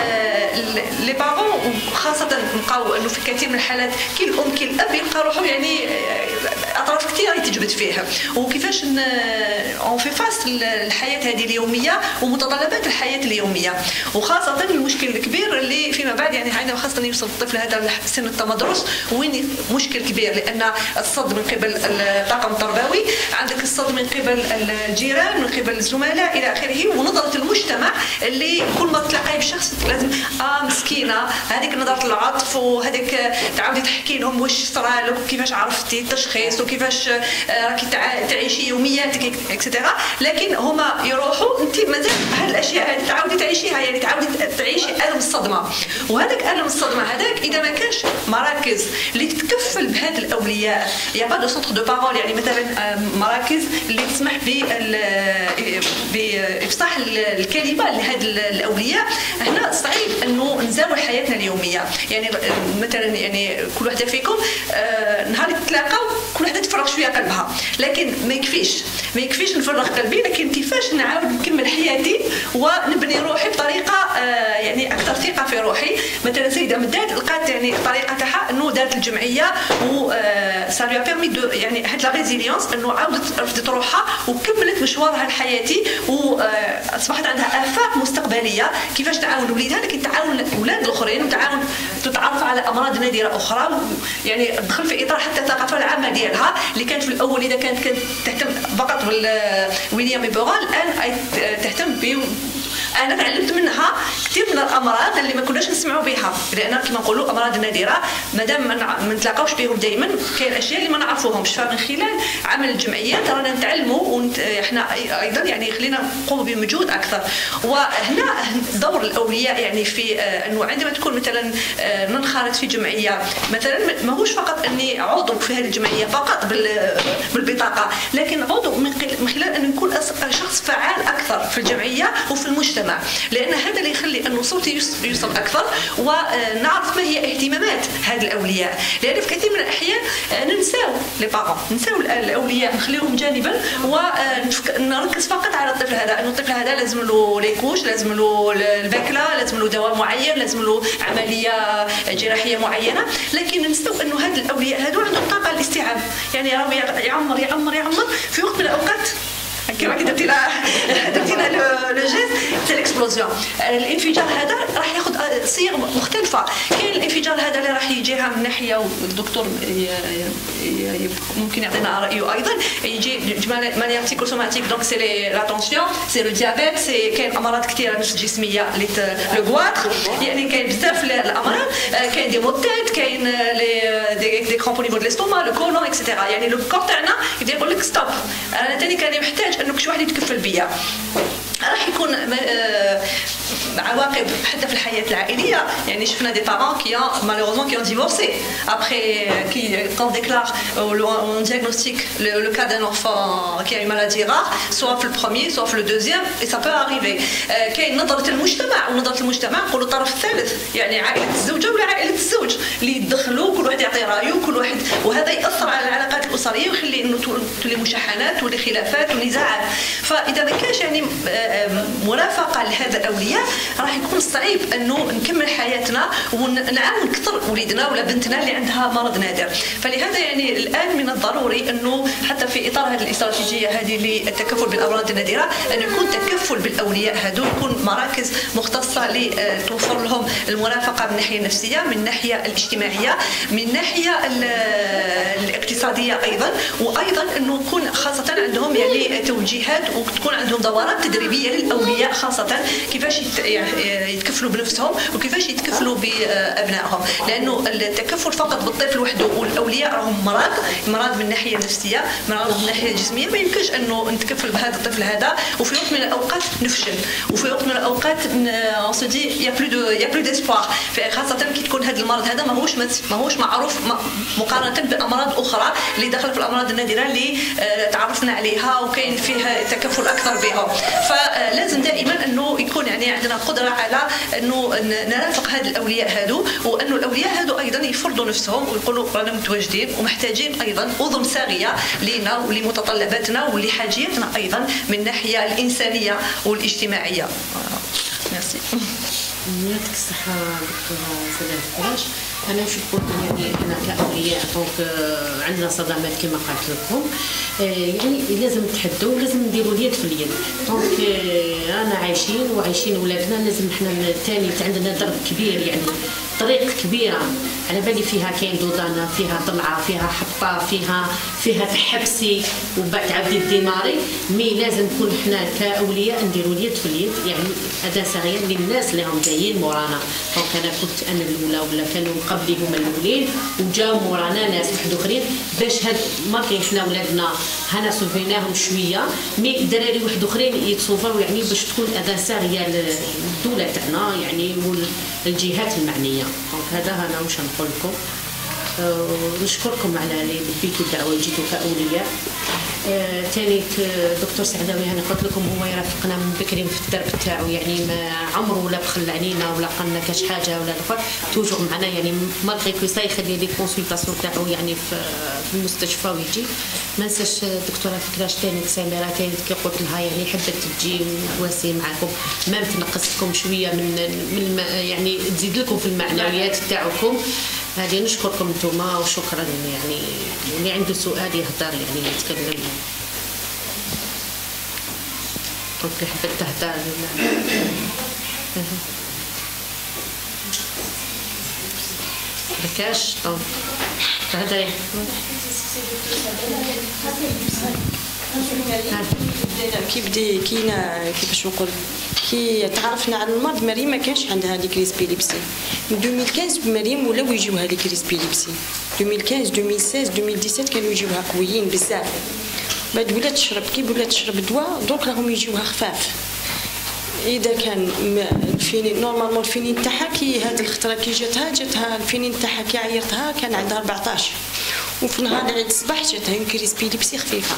لي بارون خاصه نلقاو انه في كثير من الحالات كي الام كي الاب يلقى روحه يعني اطراف كثيره يتجبد فيها، وكيفاش اون في فاس الحياه هذه اليوميه ومتطلبات الحياه اليوميه، وخاصه المشكل الكبير اللي فيما بعد يعني عندما خاصه يوصل الطفل هذا لسن التمدرس، وين مشكل كبير، لان الصد من قبل الطاقم التربوي، عندك الصد من قبل الجيران، من قبل الزملاء الى اخره، ونظره المجتمع اللي كل ما تلاقي بشخص لازم اه مسكينه، هذيك نظره العطف، وهذيك تعاودي تحكي لهم واش صرا لك وكيفاش عرفتي التشخيص وكيفاش راكي تعيشي يومياتك اكسترا. لكن هما يروحوا انت مازال هذه الاشياء هذه تعاودي تعيشيها، يعني تعاودي تعيشي الم الصدمه، وهذاك الم الصدمه هذاك اذا ما كانش مراكز اللي تتكفل بهذه الاولياء، يا با دو سونتر دو بارول، يعني مثلا مراكز اللي تسمح بافصاح الكلمه لهذه الاولياء، هنا صعيب انه نزاول حياتنا اليوميه. يعني مثلا يعني كل وحده فيكم نهار تتلاقاو كل وحده تفرغ شويه قلبها، لكن ما يكفيش ما يكفيش نفرغ قلبي، لكن كيفاش نعاود نكمل حياتي ونبني روحي بطريقه يعني اكثر ثقه في روحي. مثلا سيده مداد لقات يعني الطريقه تاعها انه دارت الجمعيه و سا لو بيرمي دو يعني هاد لا ريزيليونس، انه عاودت رفضت روحها وكملت مشوارها الحياتي، واصبحت عندها افاق مستقبليه كيفاش تعاون وليدها، لكن تعاون الاولاد الاخرين، وتعاون تتعرف على امراض نادره اخرى، يعني دخل في اطار حتى الثقافه العامه ديالها اللي كانت في الاول اذا كانت كانت تهتم فقط بالويليام بورال، الان تهتم ب انا تعلمت منها كثير من الامراض اللي ما كناش نسمعوا بها، لان كما نقولوا امراض نادره مادام ما نتلاقاوش بهم دائما كاين اشياء اللي ما نعرفوهمش. فمن خلال عمل الجمعيات رانا نتعلموا، واحنا ايضا يعني خلينا نقوموا بمجهود اكثر. وهنا دور الاولياء يعني في انه عندما تكون مثلا ننخرط في جمعيه مثلا، ماهوش فقط اني عضو في هذه الجمعيه فقط بالبطاقه، لكن عضو من خلال انه يكون شخص فعال اكثر في الجمعيه وفي المجتمع، لان هذا اللي يخلي انه صوتي يوصل اكثر ونعرف ما هي اهتمامات هاد الاولياء. لان في كثير من الاحيان ننساو لي بارون، ننساو الاولياء، نخليهم جانبا ونركز فقط على الطفل هذا، انه الطفل هذا لازم له ليكوش، لازم له الباكله، لازم له دواء معين، لازم له عمليه جراحيه معينه، لكن ننساو انه هاد الاولياء هادو عندهم طاقه الاستيعاب، يعني راهو يعمر يعمر يعمر في وقت من الاوقات كما كي درتي درتينا لو جيست تاع الاكسبلوزيون. الانفجار هذا راح ياخذ صيغ مختلفه، كاين الانفجار هذا اللي راح يجيها من ناحيه، والدكتور ممكن يعطينا رايه ايضا، يجي مانيير بسيكوسوماتيك، دونك سي لا تونسيون، سي لو ديابيت، سي كاين امراض كثيره نفس جسميه اللي لو غواتر، يعني كاين بزاف الامراض، كاين دي موتيت، كاين لي دي كرامب او نيفو دو ليستوما، لو كولون اكسيتيرا. يعني لو كور تاعنا يقول لك ستوب، انا ثاني كان محتاج انه شي واحد يتكفل بيا. راح يكون عواقب حتى في الحياه العائليه. يعني شفنا دي بارون كي مالوروزمون كي اون ديفورسي ابري كي كون ديكلار اون ديagnostic لو كا دان انفون كي اي مالادي رار سوا في البروميير سوا في لو دوزيام اي سا بو اريفي. كاين نظره المجتمع، ونظره المجتمع نقولوا الطرف الثالث، يعني عائله الزوجه ولا عائله الزوج اللي يدخلوا كل واحد يعطي رايه كل واحد، وهذا ياثر على العلاقات الاسريه ويخلي انه تولي مشاحنات وتولي خلافات ونزاعات. فاذا ما كانش يعني مرافقه لهذا الاولياء راح يكون صعيب انه نكمل حياتنا ونعاون اكثر وليدنا ولا بنتنا اللي عندها مرض نادر. فلهذا يعني الان من الضروري انه حتى في اطار هذه الاستراتيجيه هذه للتكفل بالامراض النادره ان يكون تكفل بالاولياء هذو، يكون مراكز مختصه لتوفر لهم المرافقه من الناحيه النفسيه، من الناحيه الاجتماعيه، من الناحيه الاقتصاديه ايضا، وايضا انه يكون خاصه عندهم يعني توجيهات وتكون عندهم دورات تدريبيه للاولياء خاصه كيفاش يتكفلوا بنفسهم وكيفاش يتكفلوا بابنائهم. لانه التكفل فقط بالطفل وحده والاولياء راهم مرض مرض من الناحيه النفسيه، مرض من الناحيه الجسميه، ما يمكنش انه نتكفل بهذا الطفل هذا وفي وقت من الاوقات نفشل، وفي وقت من الاوقات اون سو دي يا بلو دو يا بلو ديسبوار، خاصه كي تكون هذا المرض هذا ماهوش ماهوش معروف مقارنه بامراض اخرى اللي داخله في الامراض النادره اللي تعرفنا عليها وكاين فيها تكفل اكثر بها. فلازم دائما انه يكون يعني عندنا قدره على انه نرافق هذه الاولياء هذو، وانه الاولياء هذو ايضا يفرضوا نفسهم ويقولوا رانا متواجدين ومحتاجين ايضا اذن صاغيه لينا ولمتطلباتنا ولحاجياتنا ايضا من الناحيه الانسانيه والاجتماعيه. ميرسي. يعطيك الصحة دكتورة سلام فراش. أنا واش نقول يعني إحنا كأولياء دونك عندنا صدمات كما قلت لكم، يعني لازم نتحدوا ولازم نديروا اليد في اليد. دونك رانا عايشين وعايشين ولادنا، لازم إحنا ثاني عندنا درب كبير، يعني طريق كبيرة على بالي فيها كاين دودانة، فيها طلعة، فيها حطة، فيها فيها تحبسي وبعد عبدي الدماري. مي لازم نكون إحنا كأولياء نديروا اليد في اليد، يعني أداة صغيرة للناس اللي هم جايين مورانا. دونك أنا كنت أنا الأولى ولا كانوا قبلي هما الاولين وجاو مورانا ناس واحد اخرين باش هاد ما كاينش حنا ولادنا هنا سوفيناهم شويه، مي الدراري واحد اخرين يتصوفوا يعني باش تكون اداه ساريه للدوله تاعنا يعني والجهات المعنيه. دونك هذا انا واش نقول لكم. أه نشكركم على اللي لبيتوا الدعوه جيتوا كاولياء. ثاني أه دكتور سعداوي انا قلت لكم هو يرافقنا من بكري في الدرب تاعو، يعني ما عمره ولا بخل علينا ولا قالنا كاش حاجه ولا الاخر توجور معنا، يعني مالغري كو سا يخلي لي كونسلطاسيون تاعو يعني في المستشفى ويجي. ما نساش دكتوره فكراش ثاني سميره ثاني كي قلت لها يعني حبت تجي واسي معكم ما تنقص لكم شويه من, من يعني تزيد لكم في المعنويات تاعكم. هذه نشكركم انتوما وشكرا، يعني اللي عنده سؤال يهضر يعني يتكلم. دونك حبيت تهضر بكاش دونك تهضري. كي بدي كينا كيفاش نقول كي تعرفنا على المرض مريم ما كانش عندها لي كريز بيليبسي. من ألفين وخمسطاش مريم ولاو يجيوها لي كريز بيليبسي. ألفين وخمسطاش ألفين وستة عشر ألفين وسبعطاش كانوا يجيوها قويين بزاف. بعد ولات تشرب كي ولات تشرب الدواء دونك راهم يجيوها خفاف. اذا كان الفينين نورمالمون الفينين تاعها كي هذه الخطره كي جاتها جاتها الفينين تاعها كي عيرتها كان عندها أربعطاش، وفي نهار العيد الصباح جاتها اون كريز بيليبسي خفيفه.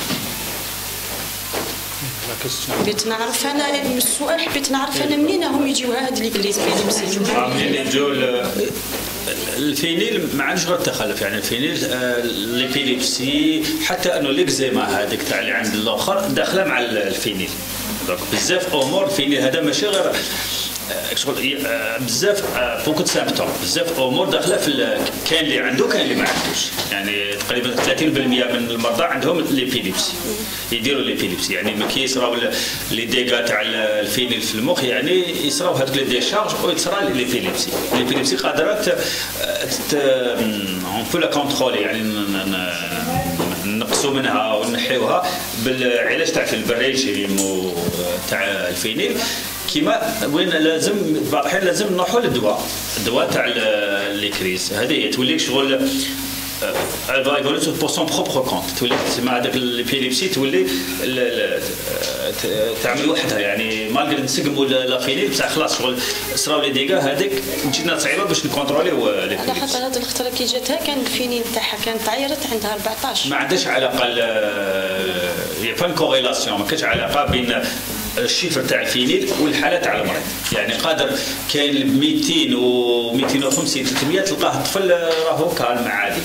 بغيت نعرف انا السؤال حبيت نعرف انا منين هم يجيوها هاد لي كريز بيليبسي. منين يجوا الفينيل ما عندش غير تخلف، يعني الفينيل ليبيليبسي حتى انه ليكزيما هذيك تاع اللي عند الاخر داخله مع الفينيل. دونك بزاف امور الفينيل هذا ماشي غير شغل بزاف بوكو سامبتوم، بزاف امور داخله في كاين اللي عنده كاين اللي ما عندوش. يعني تقريبا ثلاثين بالمئة من المرضى عندهم ليبيليبسي يديروا ليبيليبسي، يعني ما كيصراو لي ديغا تاع الفينيل في المخ يعني يصراو هذوك لي ديشارج ويتصرا ليبيليبسي. ليبيليبسي قادره اون بو لا كونترولي يعني نقصوا منها ونحيوها بالعلاج تاع البريجيم تاع الفينيل. كيما وين لازم بعض الحين لازم نروحوا للدواء، الدواء تاع لي كريز هذه تولي شغل elle va évoluer pour son propre compte. تولي تسمى هذاك الابيليبسي تولي تعمل وحدها يعني ما نقدر نسقموا لافينيل بصح خلاص شغل صراو لي ديغا هذيك جينا صعيبه باش نكونتروليو لي على خاطر هذه الخطره كي جاتها كان الفينيل تاعها كانت عايرت عندها أربعطاش. ما عندهاش علاقه هي فان كوريلاسيون ما كاينش علاقه بين الشيفر تاع الفينيل والحاله تاع المريض يعني قادر كاين مئتين و مئتين وخمسين ثلاثمية تلقاه الطفل راهو كالم عادي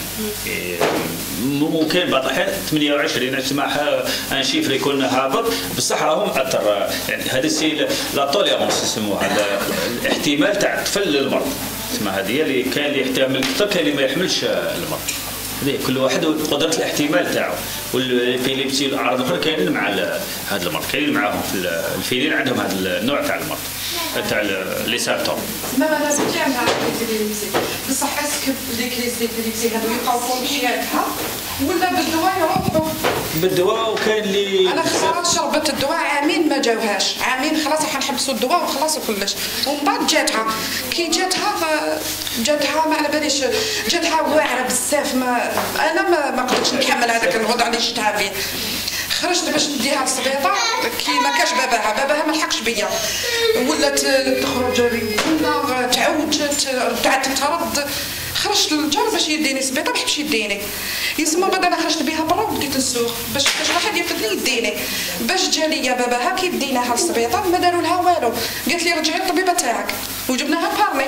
ممكن بعض الاحيان ثمانية وعشرين تسمعها ان شيفر يكون هابط بصح راهو مأثر يعني هذه سي لا توليرونس يسموها الاحتمال تاع الطفل للمرض تسمى هذه اللي كاين اللي يحتمل اكثر كاين اللي ما يحملش المرض كل واحد وقدره الاحتمال تاعو والابيليبسي الاعراض الاخرى كاينين مع هذا المرض كاينين معاهم في الفينيل عندهم هذا النوع تاع المرض تاع لي سيمبتوم ما لازم تعمل الابيليبسي بصح اسكو لي كريز الابيليبسي هذو يقاوموا حياتها ولا بالدواء يروحوا بالدواء وكاين اللي انا خسرت شربت الدواء عامين ما جاوهاش عامين خلاص حنحبسوا الدواء وخلاص كلش ومن بعد جاتها كي جاتها جاتها ما على باليش جاتها واعره بزاف ما انا ما, ما قدرتش نكمل هذاك الوضع اللي شفتها فيه خرجت باش نديها للسبيطار كي ما كاش باباها باباها ما لحقش بيا ولات تخرج ولا تعوج تعاد تترد خرجت للجار باش يديني السبيطار ما حبش يديني يسمى بعد انا خرجت بها برا وبديت نسوق باش باش واحد يفدني يديني باش جا ليا باباها كي ديناها للسبيطار ما داروا لها والو قالت لي رجعي الطبيبه تاعك وجبناها بارلي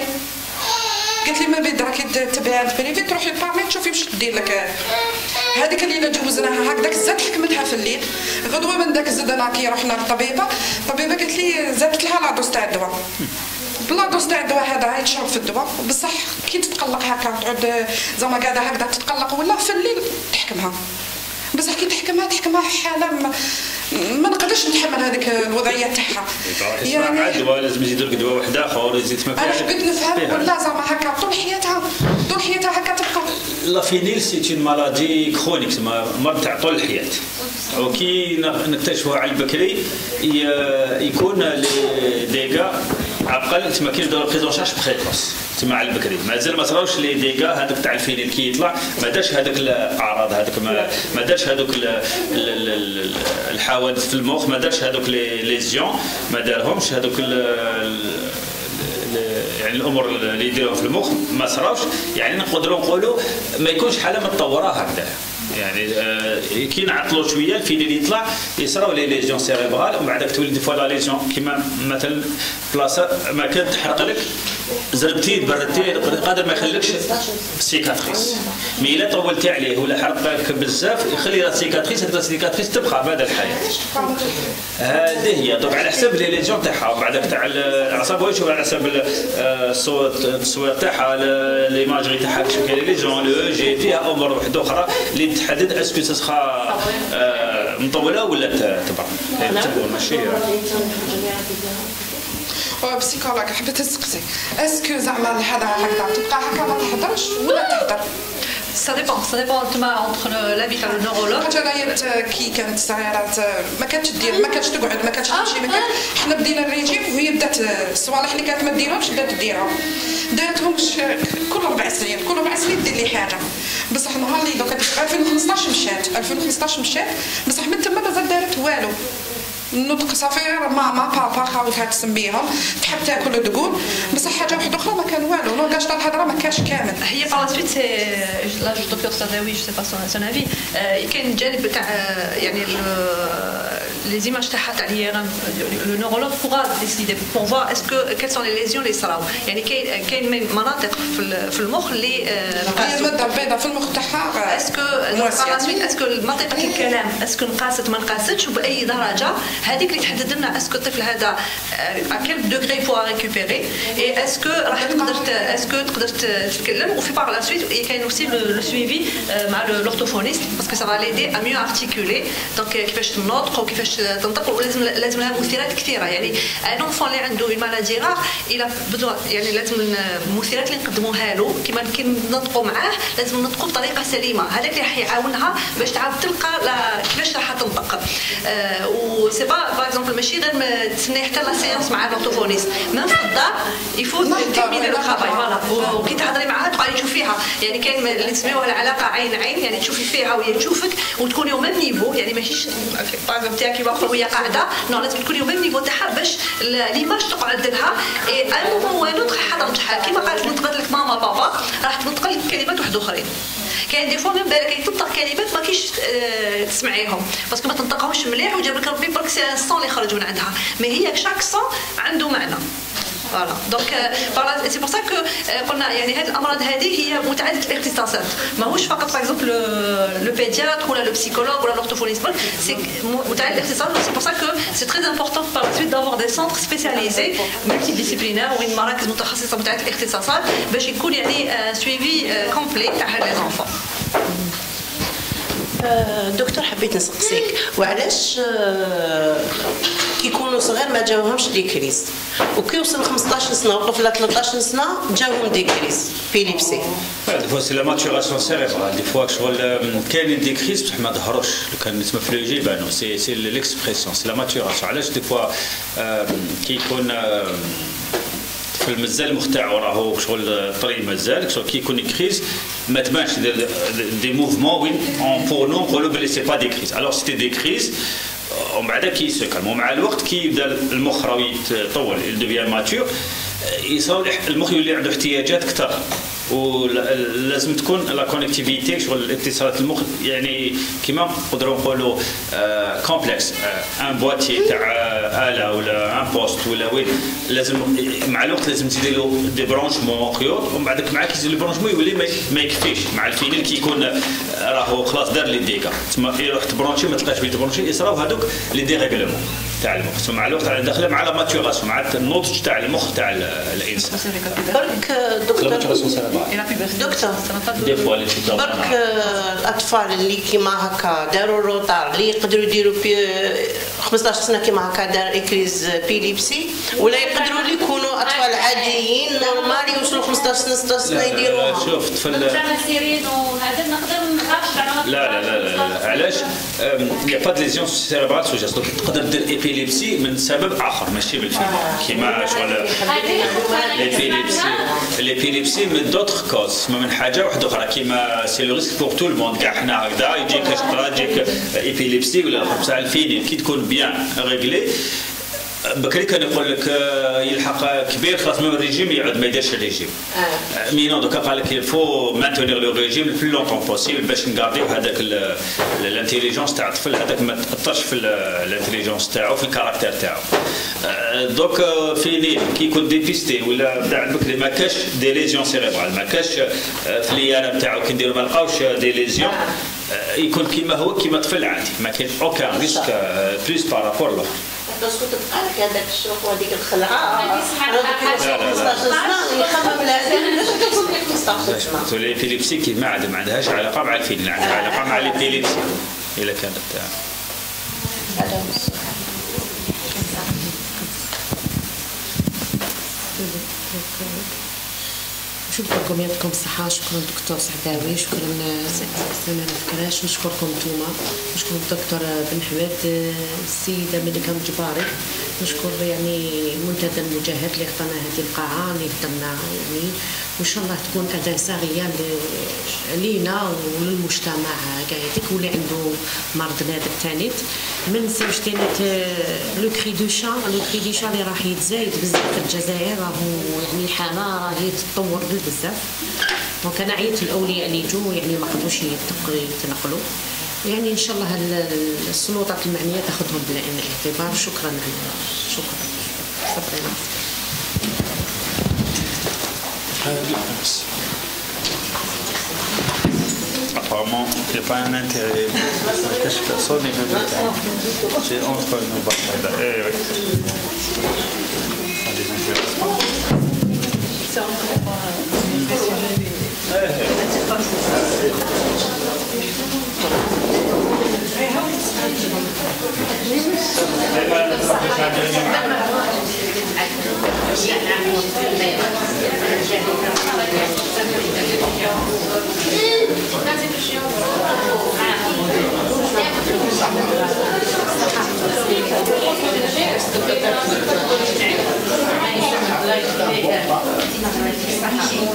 قالت لي ما بيد راكي تبعها البريفي تروحي لبارلي تشوفي واش دير لك هذيك الليله جوزناها هكذاك زاد حكمتها في الليل غدوه من داك زدنا كي رحنا للطبيبه الطبيبه قالت لي زادت لها لاطوس تاع الدواء بلا دوز تاع الدواء هذا يتشرب في الدواء بصح كي تتقلق هكا تعود زعما قاعده هكذا تتقلق ولا في الليل تحكمها بصح كي تحكمها تحكمها حاله ما, ما نقدرش نتحمل هذيك الوضعيه تاعها يعني مع الدواء لازم يزيدوا لك دواء واحد اخر يزيد ما انا حبيت نفهم ولا زعما هكا طول حياتها طول حياتها هكا تبقى لافينيل سي اون مالادي كرونيك مرض تاع طول الحياه وكي نكتشفوها على البكري يكون لي ديغا عقل تما كيبداو بريزون شارج بريكوس تما على البكري مازال ما صراوش لي ديغا هذوك تاع الفينيل كي يطلع ما دارش هذوك الاعراض هذوك ما, ما دارش هذوك الحوادث في المخ ما دارش هذوك لي ليزيون ما دارهمش هذوك يعني الامور اللي يديروها في المخ ما صراوش يعني نقدروا نقولوا ما يكونش حاله متطوره هكذا يعني آه كي نعطلوا شويه الفينيل يطلع يصراو لي ليزيون سيريبرال ومن بعد تولي دي فوا لا ليزيون كيما مثلا بلاصه ما كانت تحرق لك زربتي بردتي قادر ما يخليكش سيكاتريس مي الا طولتي عليه ولا حرق لك بزاف يخلي لا سيكاتريس هذيك السيكاتريس تبقى مدى الحياه هذه هي دونك على حسب لي ليزيون تاعها ومن بعد تاع الاعصاب ويشوف على حسب الصوت التصوير تاعها ليماجري تاعها كيف كاين لي ليزيون لو جي فيها امور واحده اخرى اللي تحدد اسكو تسخا مطوله ولا تبقى تبقى ماشي بسيكولوج حبيت نسقسي اسكو زعما هذا هكذا تبقى هكا ما تهضرش ولا تهضر Ça dépend, ça dépend entre l'avis تاع النورولوج. حاجه رايت كي كانت صغيرات ما كانتش دير ما كانتش تقعد ما كانتش تمشي ما كانت حنا بدينا الريجيم وهي بدات الصوالح اللي كانت ما ديرهمش بدات ديرهم دارتهم كل اربع سنين كل اربع سنين دير لي حاجه بصح نهار اللي دوكا ألفين وخمسطاش مشات ألفين وخمسطاش مشات بصح من تما مازال دارت والو النطق صافي ماما بابا خاوتها تسميهم تحب تاكل تقول بصح حاجه واحده اخرى ما كان والو لونغاج تاع الهضره ما كانش كامل هي باغ سويت سي لا جو دكتور ساداوي جو سي با سون افي كاين الجانب تاع يعني لي زيماج تاعها تاع لي لو نورولوج بوغا ديسيدي بور فوا اسكو كيل سون لي ليزيون اللي صراو يعني كاين كاين مناطق في المخ اللي هي الماده البيضاء في المخ تاعها اسكو باغ سويت اسكو المنطقه الكلام اسكو نقاست ما نقاستش وباي درجه هذيك اللي تحدد لنا اسكو الطفل هذا اكيل دوغري فوا ريكوبيري اي اسكو راح تقدر اسكو تقدر تتكلم وفي باغ لا سويت كاين اوسي لو سويفي مع لورتوفونيست باسكو سا فا ليدي ا ميو ارتيكولي دونك كيفاش تنطق وكيفاش تنطق ولازم لازم لها مثيرات كثيره يعني ان اونفون اللي عنده اون مالادي راه الى بدو يعني لازم المثيرات اللي نقدموها له كيما كي ننطقوا معاه لازم ننطقوا بطريقه سليمه هذاك اللي راح يعاونها باش تعاود تلقى كيفاش راح تنطق و سي با باغ اكزومبل ماشي غير تسني حتى لا سيونس مع لورتوفونيست ميم في الدار يفوت تكملي لو ترافاي فوالا وكي تهضري معاها تبقاي تشوفيها يعني كاين اللي تسميوها العلاقه عين عين يعني تشوفي فيها وهي تشوفك وتكوني او ميم نيفو يعني ماشيش باغ تاعك واقفه وهي قاعده نو لازم تكوني او ميم نيفو تاعها باش ليماج تقعد لها اي ان مومون وانوتر حاضر شحال كيما قالت نطقت لك ماما بابا راح تنطق لك كلمات واحد اخرين كاين دي فوا ميم بالك تنطق كلمات ما كاينش اه تسمعيهم باسكو ما تنطقهمش مليح وجاب لك ربي برك سي ان صون اللي خرج من عندها مي هي شاك صون عنده معنى فوالا دونك فوالا سي بور سا كو قلنا يعني هذه الامراض هذه هي متعدده الاختصاصات ماهوش فقط باغ اكزومبل لو بيدياتر ولا لو بسيكولوج ولا لورتوفونيست سي متعدد الاختصاصات سي بور سا كو سي تري امبورطون بار لا سويت دافوار دي سونتر سبيسياليزي ملتي ديسيبلينير وين مراكز متخصصه متعدده الاختصاصات باش يكون يعني سويفي كومبلي تاع هاد لي زونفون. دكتور حبيت نسقسيك وعلاش كي يكونوا صغار ما جاوهمش دي كريز وكي يوصل خمسطاش سنه وطفله ثلاطاش سنه جاوهم دي كريز بيليبسي دي فوا سي لا ماتوراسيون سيريبرال دي فوا شغل كاينين دي كريز بصح ما ظهروش لو كان نسمع في لوجي بانو سي سي ليكسبريسيون سي لا ماتوراسيون علاش دي فوا كي يكون في المزال مخ تاعو راهو شغل طري مازال شغل كي يكون كريز ما تبانش دي موفمون وين اون بور نو نقولوا بلي سي با دي كريز الوغ سيتي دي كريز ومن بعد كي يسكر ومع الوقت كي يبدا المخ راه يتطور يدوفيان ماتور يصاوب المخ يولي عنده احتياجات اكثر ولازم تكون لا كونيكتيفيتي شغل اتصالات المخ يعني كيما نقدروا نقولوا كومبلكس ان بواتي تاع اله ولا ان بوست ولا وين لازم مع الوقت لازم تزيد له دي برونشمون قيود ومن بعدك معاك يزيد البرونشمون يولي ما يكفيش مع الفينيل كي يكون راهو خلاص دار لي ديكا تما يروح تبرونشي ما تلقاش بيه تبرونشي يصراو هذوك لي ديريغلمون تاع المخ مع الوقت على داخله مع لا ماتوراسيون مع النضج تاع المخ تاع الانسان. برك دكتور دكتور برك الاطفال اللي كيما هكا داروا الروطار اللي يقدروا يديروا خمسطاش سنه كيما هكا دار اكريز بيليبسي ولا يقدروا يكونوا اطفال عاديين نورمال يوصلوا خمسطاش سنه ستة سنه يديروها. شوف طفل لا لا لا لا علاش يا با دي ليزيون سيريبرال سوجاس تقدر دير ايبيليبسي من سبب اخر ماشي بالفعل كيما شغل ليبيليبسي ليبيليبسي من دوطخ كوز من حاجه واحده اخرى كيما سي لو ريسك بور تو الموند كاع حنا هكذا يجيك شطره يجيك ايبيليبسي ولا بصح الفينيل كي تكون بيان ريغلي بكري كان يقول لك يلحق كبير خلاص من الريجيم يعود ما يديرش الريجيم مينو دوكا قال لك يلفو مانتونيغ لو ريجيم لو بلو لونطون بوسيبل باش نغارديو هذاك الانتيليجونس تاع الطفل هذاك ما تاثرش في الانتيليجونس تاعو في الكاركتير تاعو دوك فيني كي يكون ديبيستي ولا بدا بكري ما كاش دي ليزيون سيريبرال ما كاش في الليانه تاعو كي نديرو ما لقاوش دي ليزيون يكون كيما هو كيما طفل عادي ما كاين اوكان ريسك بلوس بارابور لوطر باسكو تبقى لك هذاك الشوق وهذيك الخلعه خمسطاش سنه يخمم لا خمسطاش الابيليبسي كي ما عاد ما عندهاش علاقه مع الفينيل عندها علاقه مع الابيليبسي الا كانت شكرا لكم يعطيكم الصحة شكرا دكتور سعداوي شكرا سميرة فكراش نشكركم نتوما نشكر الدكتور بن حماد السيدة ملكة مجباري نشكر يعني منتدى المجاهد اللي اختارنا هذه القاعة اللي خدمنا يعني وان شاء الله تكون أداة صاغية لينا وللمجتمع كاع واللي عنده مرض نادر التانيت ما ننساوش تانيت لو كري دو شان لو كري دو شان اللي راح يتزايد بزاف في الجزائر راهو يعني الحالة راهي تتطور بزاف دونك انا عيطت الاولياء اللي يجوا يعني ما قدروش يتنقلوا يعني ان شاء الله السلطات المعنيه تاخذهم بعين الاعتبار شكرا شكرا صبرنا Apparemment, il n'y a pas un intérêt. Personne ne veut le c'est entre nous. Eh oui. Des intéressements. C'est encore pas. Thank you. Thank you.